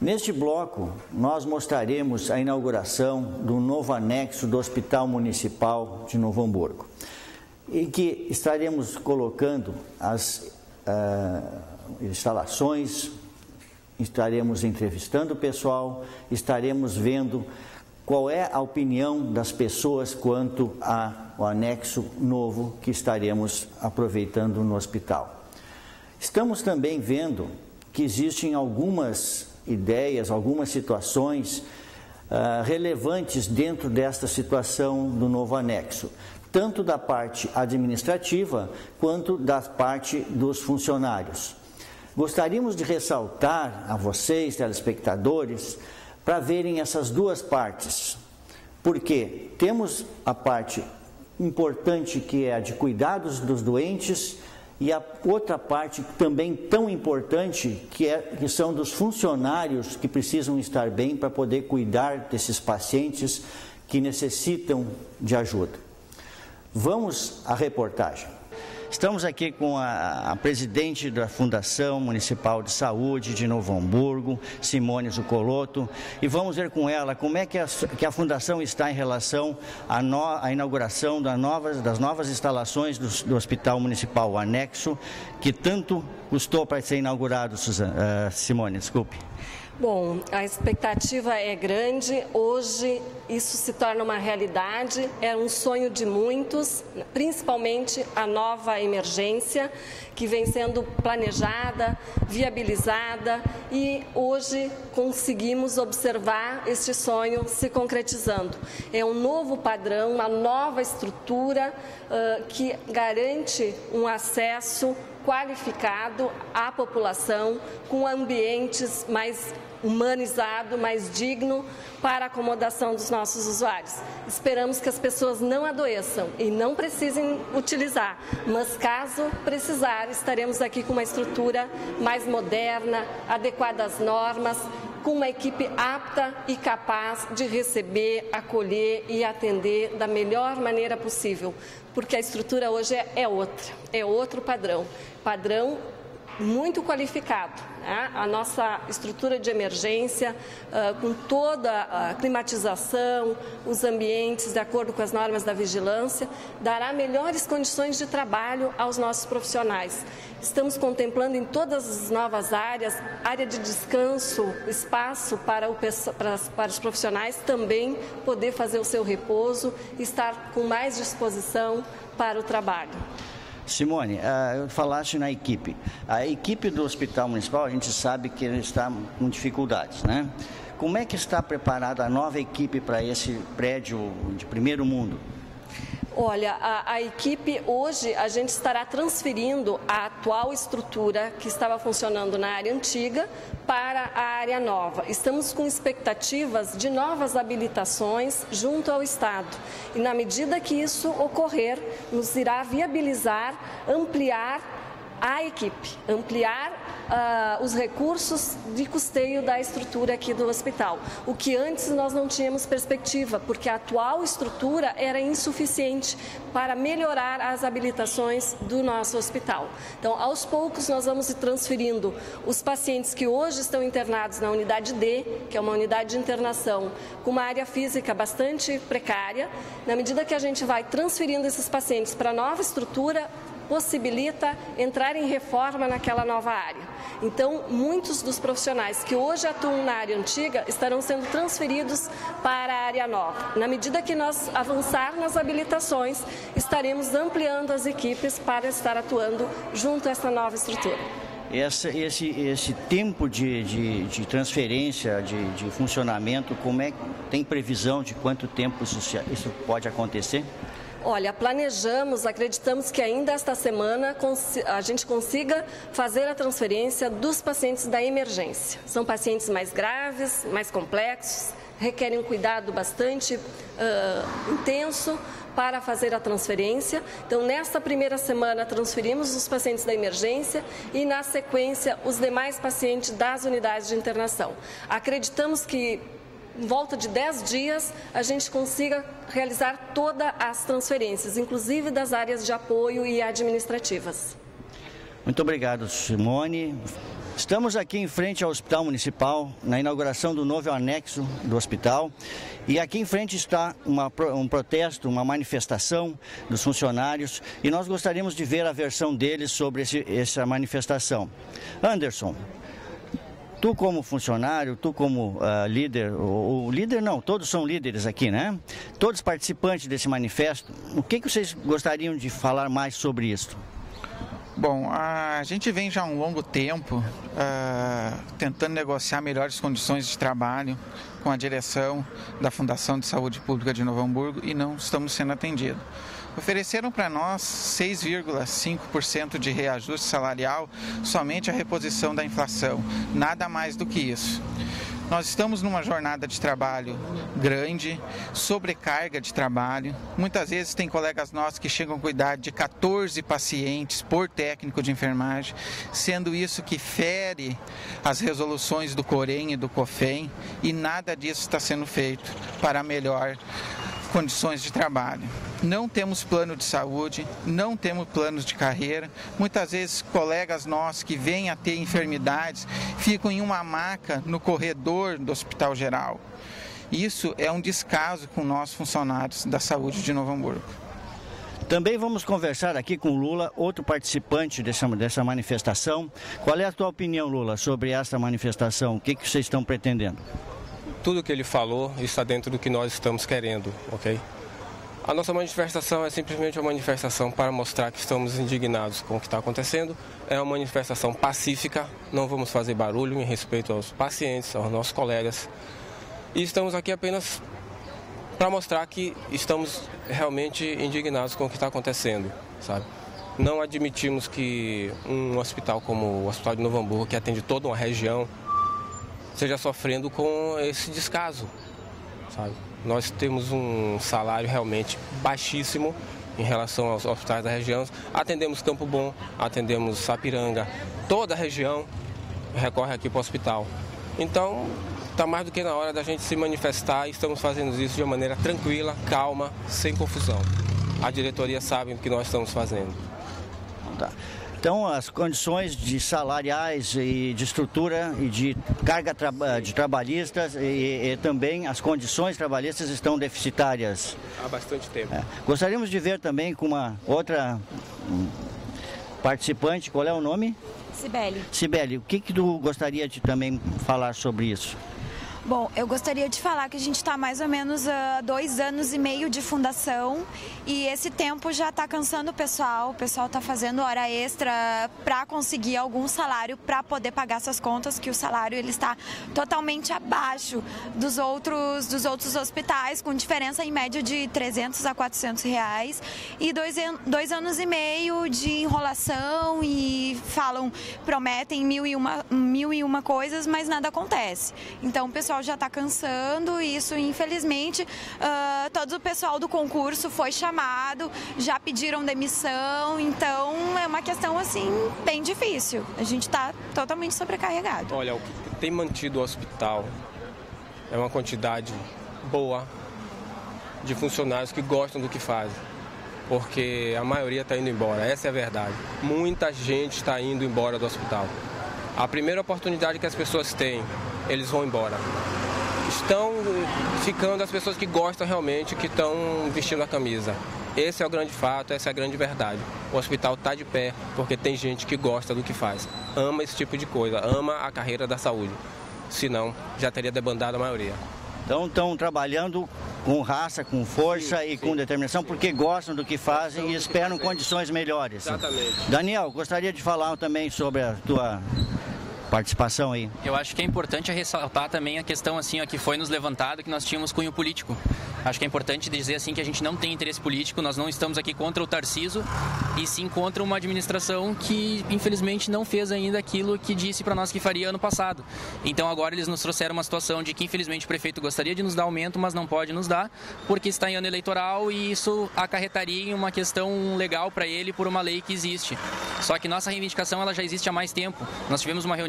Neste bloco, nós mostraremos a inauguração do novo anexo do Hospital Municipal de Novo Hamburgo, em que estaremos colocando as instalações, estaremos entrevistando o pessoal, estaremos vendo qual é a opinião das pessoas quanto ao anexo novo que estaremos aproveitando no hospital. Estamos também vendo que existem algumas ideias, algumas situações relevantes dentro desta situação do novo anexo, tanto da parte administrativa quanto da parte dos funcionários. Gostaríamos de ressaltar a vocês, telespectadores, para verem essas duas partes, porque temos a parte importante que é a de cuidados dos doentes e a outra parte também tão importante que são dos funcionários que precisam estar bem para poder cuidar desses pacientes que necessitam de ajuda. Vamos à reportagem. Estamos aqui com a presidente da Fundação Municipal de Saúde de Novo Hamburgo, Simone Zuccolotto, e vamos ver com ela como é que a Fundação está em relação à inauguração das novas instalações do Hospital Municipal, o anexo, que tanto custou para ser inaugurado, Simone, desculpe. Bom, a expectativa é grande, hoje isso se torna uma realidade, é um sonho de muitos, principalmente a nova emergência que vem sendo planejada, viabilizada e hoje conseguimos observar este sonho se concretizando. É um novo padrão, uma nova estrutura que garante um acesso qualificado à população, com ambientes mais humanizado, mais digno para a acomodação dos nossos usuários. Esperamos que as pessoas não adoeçam e não precisem utilizar, mas caso precisar, estaremos aqui com uma estrutura mais moderna, adequada às normas, com uma equipe apta e capaz de receber, acolher e atender da melhor maneira possível, porque a estrutura hoje é outra, é outro padrão muito qualificado. Né? A nossa estrutura de emergência, com toda a climatização, os ambientes de acordo com as normas da vigilância, dará melhores condições de trabalho aos nossos profissionais. Estamos contemplando em todas as novas áreas, área de descanso, espaço para os profissionais também poder fazer o seu repouso e estar com mais disposição para o trabalho. Simone, falaste na equipe. A equipe do Hospital Municipal, a gente sabe que ele está com dificuldades, né? Como é que está preparada a nova equipe para esse prédio de primeiro mundo? Olha, a equipe hoje a gente estará transferindo a atual estrutura que estava funcionando na área antiga para a área nova. Estamos com expectativas de novas habilitações junto ao Estado e na medida que isso ocorrer, nos irá viabilizar ampliar a equipe, ampliar os recursos de custeio da estrutura aqui do hospital, o que antes nós não tínhamos perspectiva, porque a atual estrutura era insuficiente para melhorar as habilitações do nosso hospital. Então, aos poucos, nós vamos transferindo os pacientes que hoje estão internados na unidade D, que é uma unidade de internação com uma área física bastante precária. Na medida que a gente vai transferindo esses pacientes para a nova estrutura, possibilita entrar em reforma naquela nova área. Então, muitos dos profissionais que hoje atuam na área antiga estarão sendo transferidos para a área nova. Na medida que nós avançar nas habilitações, estaremos ampliando as equipes para estar atuando junto a essa nova estrutura. Esse tempo de transferência, de funcionamento, tem previsão de quanto tempo isso pode acontecer? Olha, planejamos, acreditamos que ainda esta semana a gente consiga fazer a transferência dos pacientes da emergência. São pacientes mais graves, mais complexos, requerem um cuidado bastante intenso para fazer a transferência. Então, nesta primeira semana, transferimos os pacientes da emergência e, na sequência, os demais pacientes das unidades de internação. Acreditamos que em volta de 10 dias, a gente consiga realizar todas as transferências, inclusive das áreas de apoio e administrativas. Muito obrigado, Simone. Estamos aqui em frente ao Hospital Municipal, na inauguração do novo anexo do hospital. E aqui em frente está um protesto, uma manifestação dos funcionários. E nós gostaríamos de ver a versão deles sobre essa manifestação. Anderson, tu como funcionário, tu como líder, o líder não, todos são líderes aqui, né? Todos participantes desse manifesto, o que vocês gostariam de falar mais sobre isso? Bom, a gente vem já há um longo tempo tentando negociar melhores condições de trabalho com a direção da Fundação de Saúde Pública de Novo Hamburgo e não estamos sendo atendidos. Ofereceram para nós 6,5% de reajuste salarial, somente a reposição da inflação, nada mais do que isso. Nós estamos numa jornada de trabalho grande, sobrecarga de trabalho. Muitas vezes tem colegas nossos que chegam a cuidar de 14 pacientes por técnico de enfermagem, sendo isso que fere as resoluções do Corém e do COFEM, e nada disso está sendo feito para melhor condições de trabalho. Não temos plano de saúde, não temos planos de carreira. Muitas vezes colegas nossos que vêm a ter enfermidades ficam em uma maca no corredor do Hospital Geral. Isso é um descaso com nós funcionários da saúde de Novo Hamburgo. Também vamos conversar aqui com o Lula, outro participante dessa manifestação. Qual é a tua opinião, Lula, sobre essa manifestação? O que vocês estão pretendendo? Tudo que ele falou está dentro do que nós estamos querendo, ok? A nossa manifestação é simplesmente uma manifestação para mostrar que estamos indignados com o que está acontecendo. É uma manifestação pacífica, não vamos fazer barulho em respeito aos pacientes, aos nossos colegas. E estamos aqui apenas para mostrar que estamos realmente indignados com o que está acontecendo, sabe? Não admitimos que um hospital como o Hospital de Novo Hamburgo, que atende toda uma região, esteja sofrendo com esse descaso, sabe? Nós temos um salário realmente baixíssimo em relação aos hospitais da região. Atendemos Campo Bom, atendemos Sapiranga, toda a região recorre aqui para o hospital. Então, está mais do que na hora da gente se manifestar e estamos fazendo isso de uma maneira tranquila, calma, sem confusão. A diretoria sabe o que nós estamos fazendo. Tá. Então, as condições de salariais e de estrutura e de carga de trabalhistas e também as condições trabalhistas estão deficitárias. Há bastante tempo. Gostaríamos de ver também com uma outra participante, qual é o nome? Cibele. Cibele, o que tu gostaria de também falar sobre isso? Bom, eu gostaria de falar que a gente está mais ou menos há 2 anos e meio de fundação e esse tempo já está cansando o pessoal está fazendo hora extra para conseguir algum salário para poder pagar suas contas, que o salário ele está totalmente abaixo dos outros hospitais, com diferença em média de 300 a 400 reais e 2 anos e meio de enrolação e prometem mil e uma coisas, mas nada acontece. Então o pessoal já está cansando e isso, infelizmente, todo o pessoal do concurso foi chamado, já pediram demissão, então é uma questão assim bem difícil. A gente está totalmente sobrecarregado. Olha, o que tem mantido o hospital é uma quantidade boa de funcionários que gostam do que fazem, porque a maioria está indo embora, essa é a verdade. Muita gente está indo embora do hospital. A primeira oportunidade que as pessoas têm, eles vão embora. Estão ficando as pessoas que gostam realmente, que estão vestindo a camisa. Esse é o grande fato, essa é a grande verdade. O hospital está de pé porque tem gente que gosta do que faz. Ama esse tipo de coisa, ama a carreira da saúde. Senão, já teria debandado a maioria. Então estão trabalhando com raça, com força sim, e com determinação, porque gostam do que fazem e esperam condições melhores. Exatamente. Daniel, gostaria de falar também sobre a tua participação aí. Eu acho que é importante ressaltar também a questão assim, que foi nos levantado, que nós tínhamos cunho político. Acho que é importante dizer assim que a gente não tem interesse político, nós não estamos aqui contra o Tarcísio, e sim contra uma administração que infelizmente não fez ainda aquilo que disse para nós que faria ano passado. Então agora eles nos trouxeram uma situação de que infelizmente o prefeito gostaria de nos dar aumento, mas não pode nos dar, porque está em ano eleitoral e isso acarretaria em uma questão legal para ele por uma lei que existe. Só que nossa reivindicação ela já existe há mais tempo. Nós tivemos uma reunião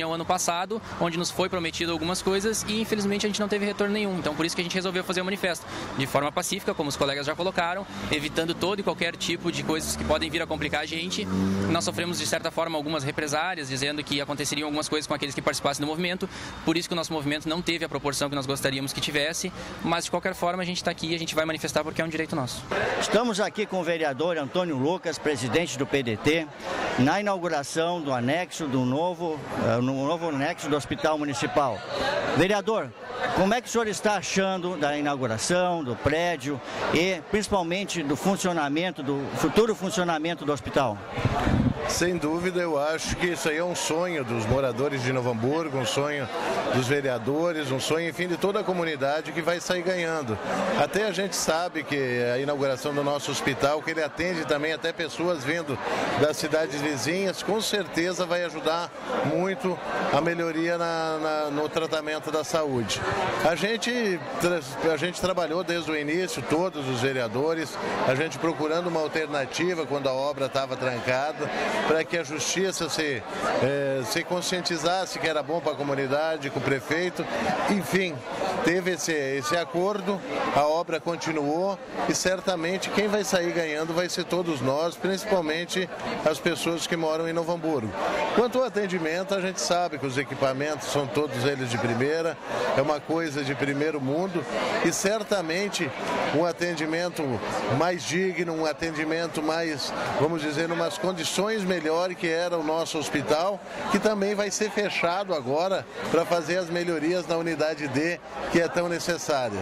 reunião ano passado, onde nos foi prometido algumas coisas e infelizmente a gente não teve retorno nenhum. Então por isso que a gente resolveu fazer o manifesto de forma pacífica, como os colegas já colocaram, evitando todo e qualquer tipo de coisas que podem vir a complicar a gente. Nós sofremos de certa forma algumas represálias, dizendo que aconteceriam algumas coisas com aqueles que participassem do movimento, por isso que o nosso movimento não teve a proporção que nós gostaríamos que tivesse, mas de qualquer forma a gente está aqui e a gente vai manifestar porque é um direito nosso. Estamos aqui com o vereador Antônio Lucas, presidente do PDT, na inauguração do anexo do novo anexo do Hospital Municipal. Vereador, como é que o senhor está achando da inauguração do prédio e principalmente do funcionamento, do futuro funcionamento do hospital? Sem dúvida, eu acho que isso aí é um sonho dos moradores de Novo Hamburgo, um sonho dos vereadores, um sonho, enfim, de toda a comunidade que vai sair ganhando. Até a gente sabe que a inauguração do nosso hospital, que ele atende também até pessoas vindo das cidades vizinhas, com certeza vai ajudar muito a melhoria no tratamento da saúde. A gente trabalhou desde o início, todos os vereadores, a gente procurando uma alternativa quando a obra estava trancada, para que a justiça se conscientizasse que era bom para a comunidade, com o prefeito. Enfim, teve esse acordo, a obra continuou e certamente quem vai sair ganhando vai ser todos nós, principalmente as pessoas que moram em Novo Hamburgo. Quanto ao atendimento, a gente sabe que os equipamentos são todos eles de primeira, é uma coisa de primeiro mundo e certamente um atendimento mais digno, um atendimento mais, vamos dizer, umas condições melhores que era o nosso hospital, que também vai ser fechado agora para fazer as melhorias na unidade D, que é tão necessária.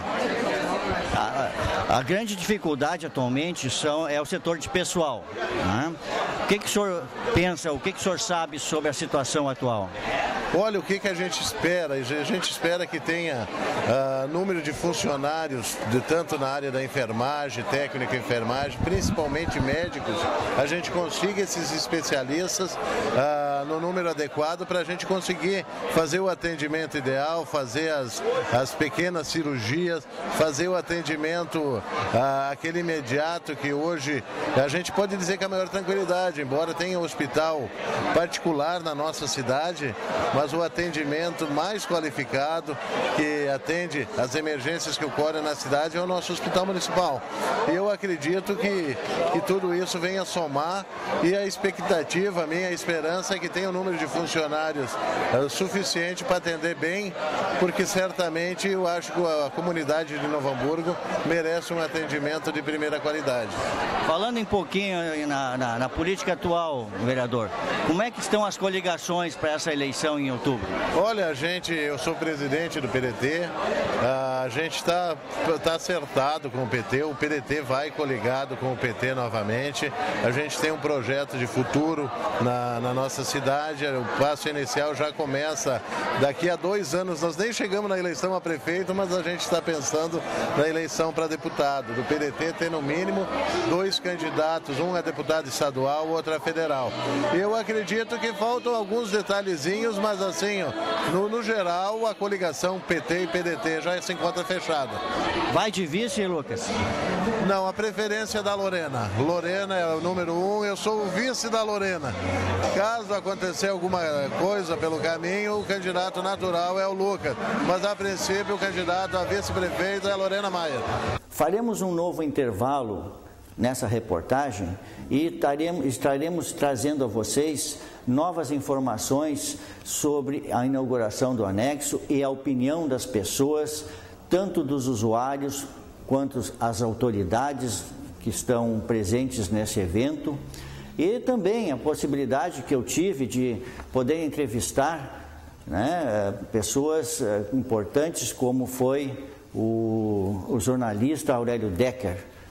A grande dificuldade atualmente é o setor de pessoal, né? O que o senhor pensa, o que o senhor sabe sobre a situação atual? Olha, o que a gente espera? A gente espera que tenha número de funcionários, tanto na área da enfermagem, técnica enfermagem, principalmente médicos, a gente consiga esses especialistas no número adequado para a gente conseguir fazer o atendimento ideal, fazer as pequenas cirurgias, fazer o atendimento aquele imediato que hoje a gente pode dizer que é a maior tranquilidade, embora tenha um hospital particular na nossa cidade, mas o atendimento mais qualificado que atende as emergências que ocorrem na cidade é o nosso hospital municipal. Eu acredito que tudo isso venha somar e a expectativa, a minha esperança é que tenha um número de funcionários suficiente para atender bem, porque certamente eu acho que a comunidade de Novo Hamburgo merece um atendimento de primeira qualidade. Falando um pouquinho na política atual, vereador, como é que estão as coligações para essa eleição em outubro? Olha, eu sou presidente do PDT, a gente está acertado com o PDT vai coligado com o PT novamente, a gente tem um projeto de futuro na nossa cidade, o passo inicial já começa daqui a 2 anos, nós nem chegamos na eleição a prefeito, mas a gente está pensando na eleição para deputado, do PDT tem no mínimo 2 candidatos, um é deputado estadual, o outro é federal. Eu acredito que faltam alguns detalhezinhos, mas assim, no geral, a coligação PT e PDT já se encontra fechada. Vai de vice, Lucas? Não, a preferência é da Lorena. Lorena é o número 1, eu sou o vice da Lorena. Caso acontecer alguma coisa pelo caminho, o candidato natural é o Lucas. Mas, a princípio, o candidato a vice-prefeito é a Lorena Maia. Faremos um novo intervalo nessa reportagem e estaremos trazendo a vocês novas informações sobre a inauguração do anexo e a opinião das pessoas, tanto dos usuários quanto as autoridades que estão presentes nesse evento, e também a possibilidade que eu tive de poder entrevistar, né, pessoas importantes como foi o jornalista Aurélio Decker,